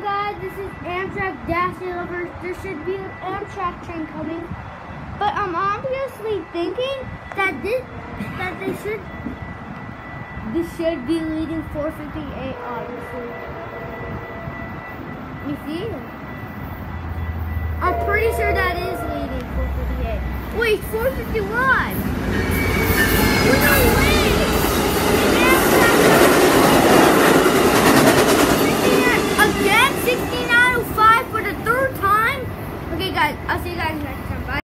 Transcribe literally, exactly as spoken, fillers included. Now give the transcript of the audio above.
guys, this is Amtrak Dash Lovers. There should be an Amtrak train coming. But I'm obviously thinking that this that they should this should be leading four fifty-eight, obviously. You see? I'm pretty sure that is leading four fifty-eight. Wait, four fifty-one!